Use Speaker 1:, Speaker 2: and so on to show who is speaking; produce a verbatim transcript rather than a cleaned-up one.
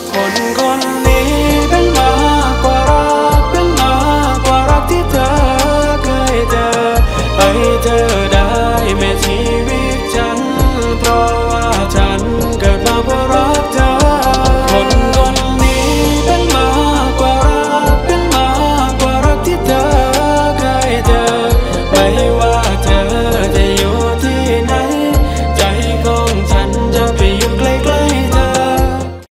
Speaker 1: คนคนนี้เป็นมากกว่ารักเป็นมากกว่ารักที่เธอเคยเจอให้เธอได้